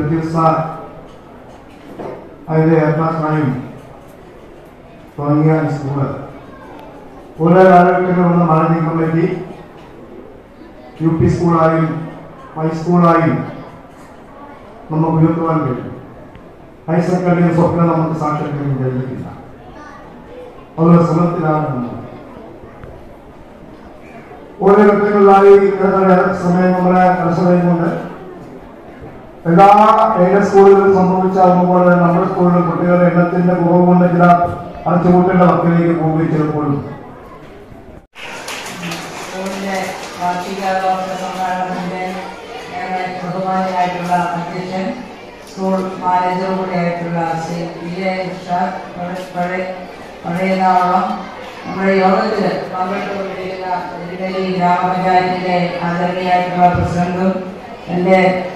വ്യത്യസ്ത അതിൻ്റെ ഏർപ്പാടായും തുടങ്ങിയ സ്കൂള് ഓരോ കാലഘട്ടങ്ങളിൽ വന്ന മാനേജിംഗ് കമ്മിറ്റി UP സ്കൂളായും ഹൈസ്കൂളായും നമുക്ക് ഉയർത്തുവാൻ കഴിയും. ഹയർ സെക്കൻഡറി സ്വപ്നം നമുക്ക് സാക്ഷാത്കരിക്കാൻ കഴിഞ്ഞിട്ടില്ല. അതൊരു ശ്രമത്തിലാണ് നമ്മൾ. ഓരോ ഘട്ടങ്ങളിലായി സമയം നമ്മുടെ കർശനം കൊണ്ട് എല്ലാ എയ്ഡഡ് സ്കൂളുകളിലും സംഭവിച്ചാകുമ്പോൾ നമ്മുടെ സ്കൂളിലെ കുട്ടികളുടെ എണ്ണത്തിന്റെ കുറവ് കൊണ്ട് ചില അടച്ചുപൂട്ടേണ്ട വർക്കിലേക്ക് പോവുകയും ചിലപ്പോഴും സ്കൂളിന്റെ വാർഷികാഘോഷ സമ്മേളനത്തിന്റെ ബഹുമാനിയായിട്ടുള്ള അധ്യക്ഷൻ സ്കൂൾ മാനേജർ കൂടിയായിട്ടുള്ള ശ്രീ PA ഇർഷാദ് പഴയതാവളം നമ്മുടെ യോഗത്തിൽ പങ്കെടുത്തുകൊണ്ടിരിക്കുന്ന ഗ്രാമപഞ്ചായത്തിലെ ആദരണീയായിട്ടുള്ള പ്രസിഡന്റും എൻ്റെ